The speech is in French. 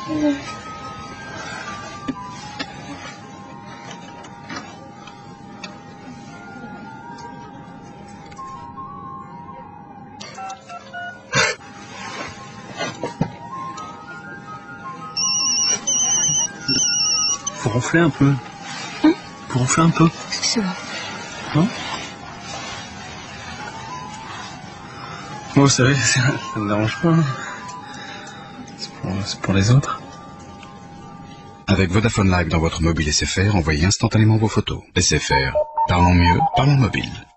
Faut ronfler un peu. Faut ronfler un peu. Qu'est-ce que c'est là? Non? Bon, vous savez, ça me dérange pas. C'est pour les autres. Avec Vodafone Live dans votre mobile SFR, envoyez instantanément vos photos. SFR, parlons mieux, parlons mobile.